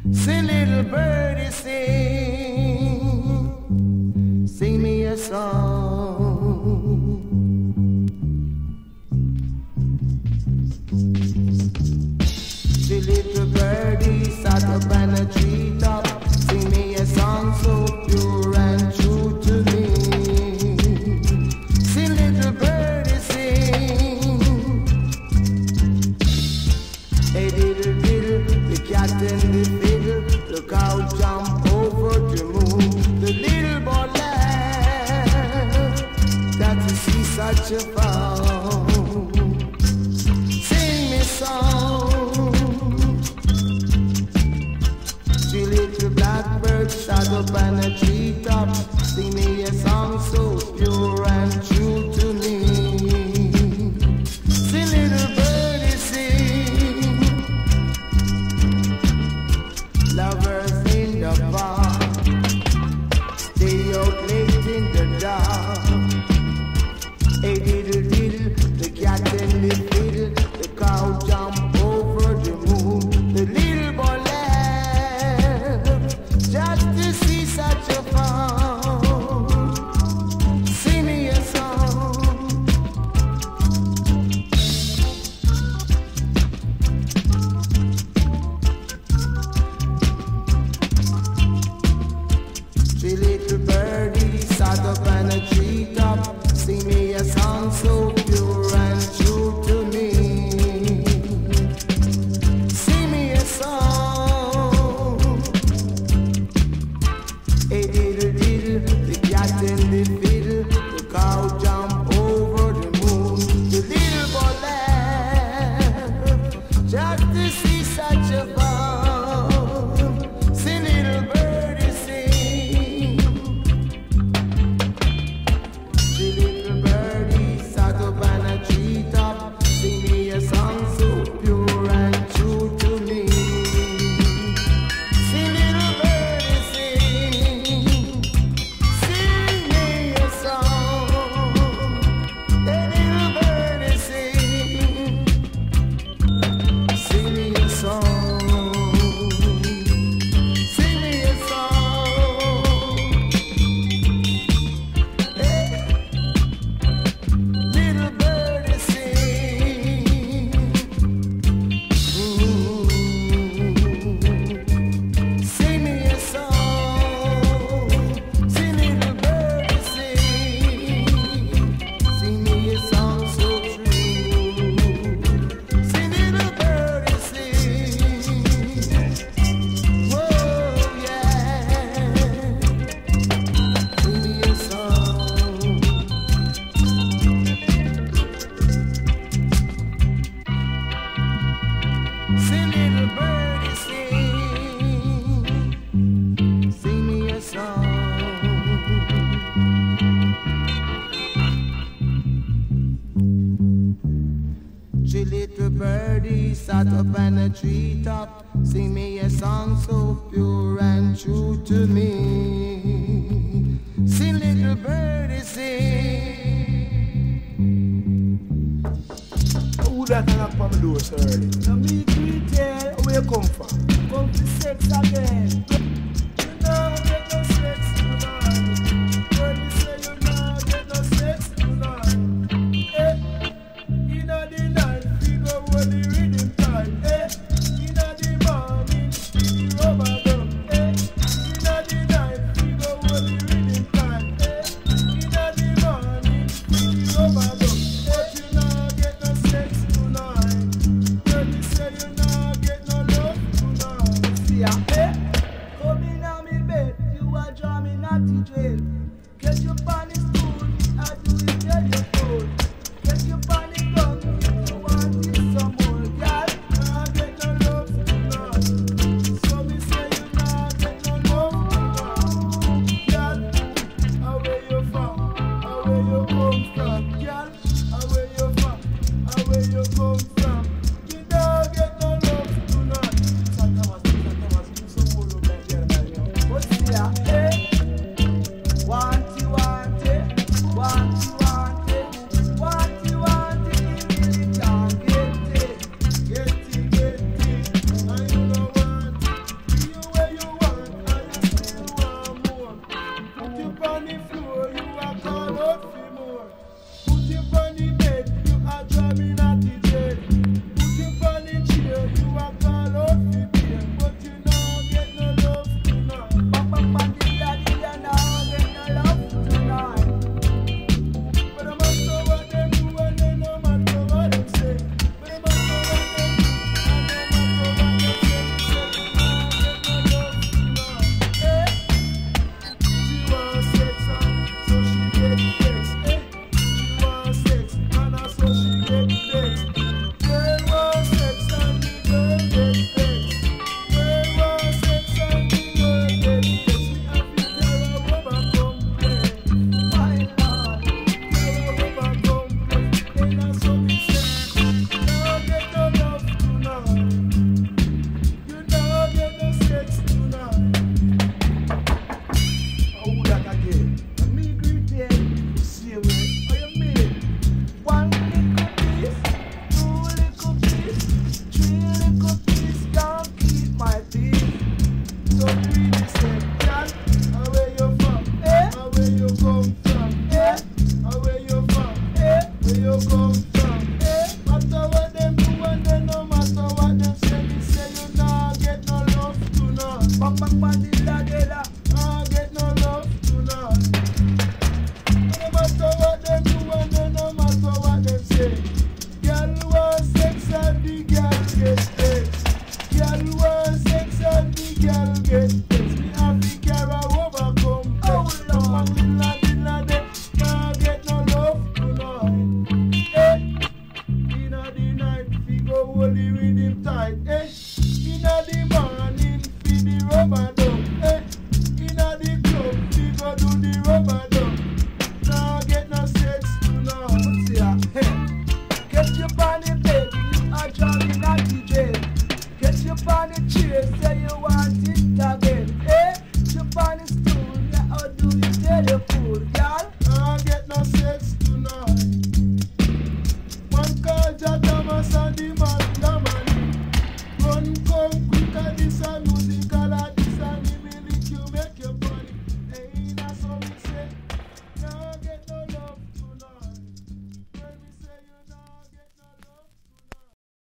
Sing, little birdie, sing, sing me a song. The little birdie sat up on a treetop, sing me a song so pure and true to me. Sing, little birdie, sing. Hey, diddle, diddle, the cat and the fiddle, the cow jump over the moon. The little boy laughed that to see such a fowl. Sing me song. The little blackbird sat up on a treetop, sing me a song so pure and true to me. Sing, little birdie, sing. Lovers in the park, stay out late in the dark. Hey, diddle, diddle, the cat and the fiddle, the cow jump over the moon. The little boy laughed just to see such a fowl. Sing me a song. The little birdie sat up on a treetop, sing me a song so pure and true to me. Sing me a song. Hey, diddle, diddle, the cat and the fiddle, the cow jump over the moon. The little boy laughed just to see such a fowl. Sing, little birdie, sing. The little birdie sat up on a treetop, sing me a song so pure and true to me. Sing, little birdie, sing, sing me a song. Hey, little birdie, sing, sing me a song. Sing me a song. Hey, little birdie, sing. Sing me a song. Sing, little birdie, sing. Sing me a song so true. Sing, little birdie, sing. Whoa, yeah. Sing me a song. Sing, little birdie, sing. Sing me a song. The little birdie sat up on a treetop, sing me a song so pure and true to me. Sing, little birdie, sing. Who that knock on the door so early? Now me greeting, Where you come from? come to sex again. You know get no sex tonight. When you say you know get no sex tonight. Inna the night, we go hold the rhythm tight. Inna the morning, we the rubber dub. Inna the night, we go hold the rhythm tight. Inna the morning, we the rubber dub. But you know get no sex tonight. When you say you know get no love girl want sex and the girl get sex. Me have to carry overcome. Oh Lord, dilla de, nah get no love tonight. Eh, inna the night fi go hold the rhythm tight. Eh, inna the morning fi the rubber dub. Eh, inna the club fi go do the rubber dub. Nah get no sex tonight. See ya. Hey.